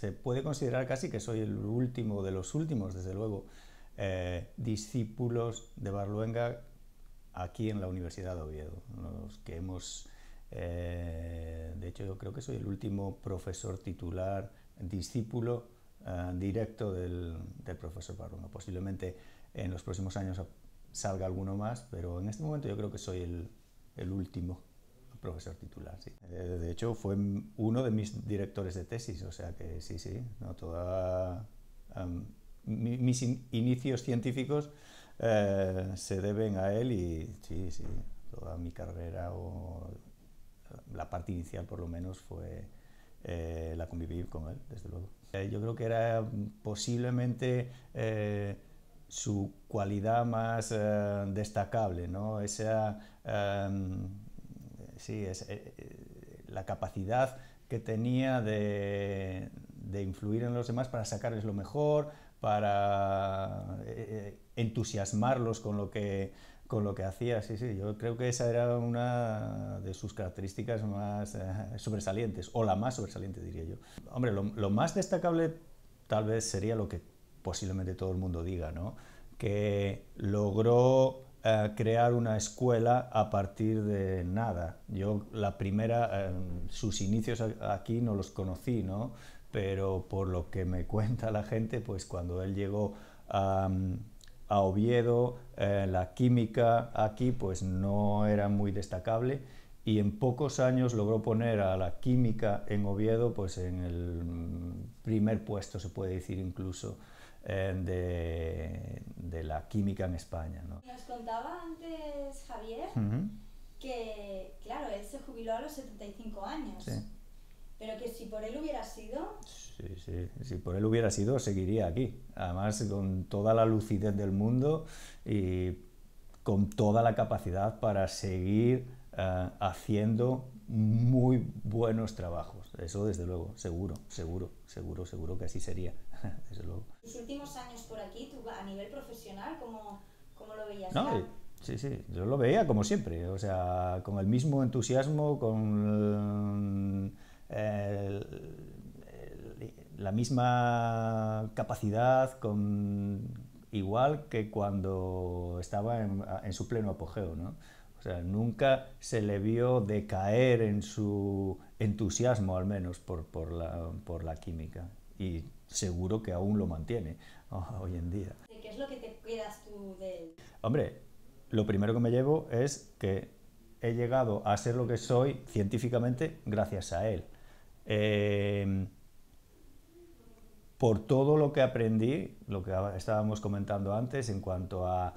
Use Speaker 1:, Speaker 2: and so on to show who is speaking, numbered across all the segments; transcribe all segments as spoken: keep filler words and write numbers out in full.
Speaker 1: se puede considerar casi que soy el último de los últimos, desde luego, eh, discípulos de Berluenga aquí en la Universidad de Oviedo. Los que hemos, eh, de hecho, yo creo que soy el último profesor titular, discípulo eh, directo del, del profesor Berluenga. Posiblemente en los próximos años salga alguno más, pero en este momento yo creo que soy el, el último profesor titular, sí. De hecho, fue uno de mis directores de tesis, o sea que sí, sí, no, toda, um, mi, mis in, inicios científicos eh, se deben a él y sí, sí, toda mi carrera o la parte inicial por lo menos fue eh, la conviví con él, desde luego. Eh, yo creo que era posiblemente eh, su cualidad más eh, destacable, ¿no? Esa um, sí, es eh, la capacidad que tenía de, de influir en los demás para sacarles lo mejor, para eh, entusiasmarlos con lo que con lo que hacía. Sí, sí, yo creo que esa era una de sus características más eh, sobresalientes, o la más sobresaliente, diría yo. Hombre, lo, lo más destacable tal vez sería lo que posiblemente todo el mundo diga, ¿no? Que logró eh, crear una escuela a partir de nada. Yo la primera, eh, sus inicios aquí no los conocí, ¿no? Pero por lo que me cuenta la gente, pues cuando él llegó a, a Oviedo, eh, la química aquí pues no era muy destacable y en pocos años logró poner a la química en Oviedo pues en el primer puesto, se puede decir incluso, eh, de, de la química en España, ¿no?
Speaker 2: Nos contaba antes Javier
Speaker 1: Uh-huh.
Speaker 2: que, claro, él se jubiló a los setenta y cinco años,
Speaker 1: Sí.
Speaker 2: pero que si por él hubiera sido...
Speaker 1: Sí, sí, si por él hubiera sido, seguiría aquí. Además, con toda la lucidez del mundo y con toda la capacidad para seguir uh, haciendo muy buenos trabajos. Eso, desde luego, seguro, seguro, seguro, seguro que así sería, desde luego.
Speaker 2: Tus últimos años por aquí, tú a nivel profesional, ¿cómo, cómo lo veías?
Speaker 1: No,
Speaker 2: ¿Era?
Speaker 1: sí, sí, yo lo veía como siempre, o sea, con el mismo entusiasmo, con el, el, la misma capacidad, con igual que cuando estaba en, en su pleno apogeo, ¿no? O sea, nunca se le vio decaer en su entusiasmo, al menos, por, por, la, por la química. Y seguro que aún lo mantiene oh, hoy en día.
Speaker 2: ¿Qué es lo que te quedas tú de él?
Speaker 1: Hombre, lo primero que me llevo es que he llegado a ser lo que soy científicamente gracias a él. Eh, por todo lo que aprendí, lo que estábamos comentando antes en cuanto a,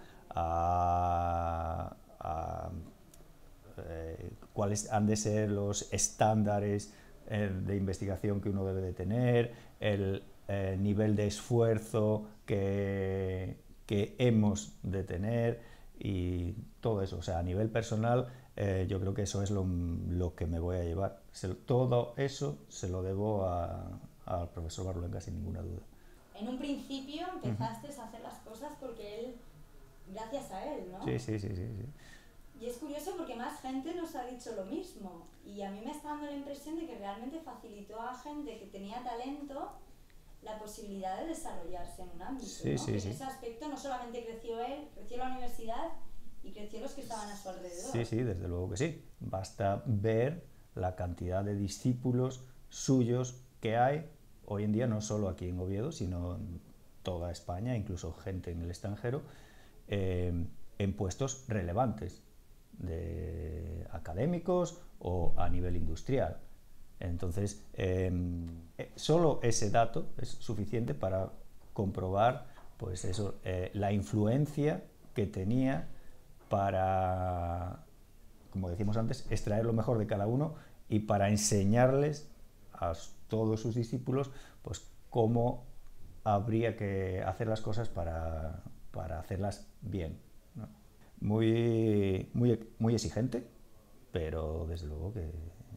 Speaker 1: a, a eh, cuáles han de ser los estándares eh, de investigación que uno debe de tener, el eh, nivel de esfuerzo que, que hemos de tener y todo eso. O sea, a nivel personal, eh, yo creo que eso es lo, lo que me voy a llevar. Se, todo eso se lo debo a, al profesor Berluenga sin ninguna duda.
Speaker 2: En un principio empezaste uh-huh. a hacer las cosas porque él, gracias a él, ¿no?
Speaker 1: Sí, sí, sí, sí, sí.
Speaker 2: Y es curioso porque más gente nos ha dicho lo mismo. Y a mí me está dando la impresión de que realmente facilitó a gente que tenía talento la posibilidad de desarrollarse en un ámbito,
Speaker 1: sí,
Speaker 2: ¿no?
Speaker 1: Sí,
Speaker 2: que
Speaker 1: sí.
Speaker 2: En ese aspecto no solamente creció él, creció la universidad y creció los que estaban a su alrededor.
Speaker 1: Sí, sí, desde luego que sí. Basta ver la cantidad de discípulos suyos que hay hoy en día, no solo aquí en Oviedo, sino en toda España, incluso gente en el extranjero, eh, en puestos relevantes, de académicos o a nivel industrial. Entonces, eh, solo ese dato es suficiente para comprobar pues eso, eh, la influencia que tenía para, como decíamos antes, extraer lo mejor de cada uno y para enseñarles a todos sus discípulos pues cómo habría que hacer las cosas para, para hacerlas bien, ¿no? Muy, muy, muy exigente, pero desde luego que...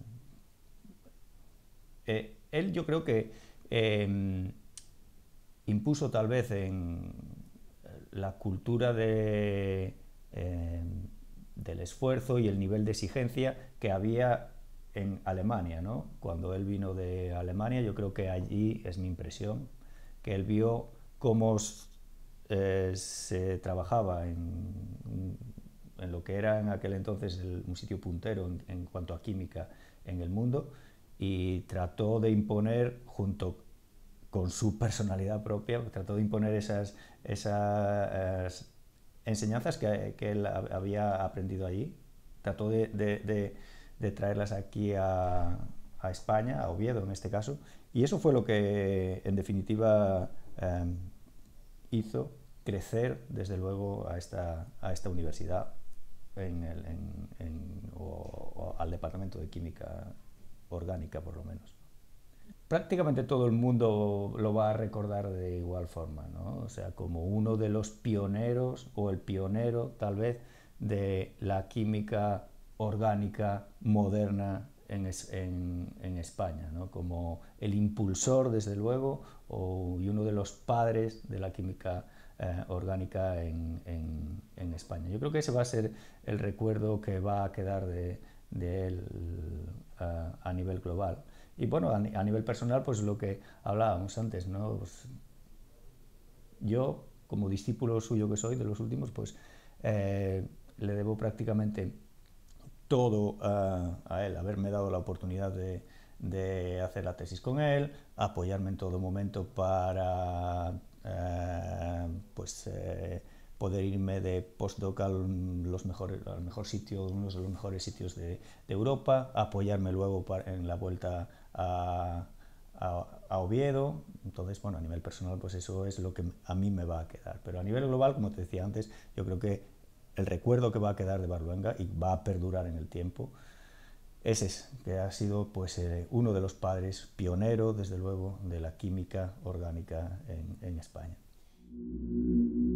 Speaker 1: Eh, él yo creo que eh, impuso tal vez en la cultura de, eh, del esfuerzo y el nivel de exigencia que había en Alemania, ¿no? Cuando él vino de Alemania, yo creo que allí, es mi impresión, que él vio cómo eh, se trabajaba en, en lo que era en aquel entonces el, un sitio puntero en, en cuanto a química en el mundo, y trató de imponer, junto con su personalidad propia, trató de imponer esas, esas enseñanzas que, que él había aprendido allí, trató de, de, de, de traerlas aquí a, a España, a Oviedo en este caso, y eso fue lo que en definitiva eh, hizo crecer desde luego a esta, a esta universidad en el, en, en, o, o al departamento de química orgánica, por lo menos. Prácticamente todo el mundo lo va a recordar de igual forma, ¿no? O sea, como uno de los pioneros, o el pionero tal vez, de la química orgánica moderna en, en, en España, ¿no? Como el impulsor, desde luego, o, y uno de los padres de la química eh, orgánica en, en, en España. Yo creo que ese va a ser el recuerdo que va a quedar de, de él uh, a nivel global. Y bueno, a nivel personal, pues lo que hablábamos antes, ¿no? Pues yo, como discípulo suyo que soy, de los últimos, pues eh, le debo prácticamente todo a, a él, haberme dado la oportunidad de, de hacer la tesis con él, apoyarme en todo momento para eh, pues eh, poder irme de postdoc al, los mejores, al mejor sitio, uno de los mejores sitios de, de Europa, apoyarme luego para, en la vuelta a, a, a Oviedo. Entonces, bueno, a nivel personal, pues eso es lo que a mí me va a quedar. Pero a nivel global, como te decía antes, yo creo que el recuerdo que va a quedar de Berluenga y va a perdurar en el tiempo es ese, que ha sido pues eh, uno de los padres pioneros, desde luego, de la química orgánica en, en España.